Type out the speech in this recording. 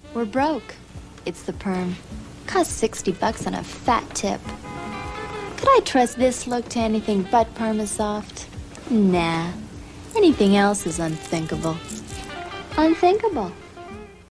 We're broke. It's the perm. Cost 60 bucks on a fat tip. Could I trust this look to anything but Permasoft? Nah. Anything else is unthinkable. Unthinkable.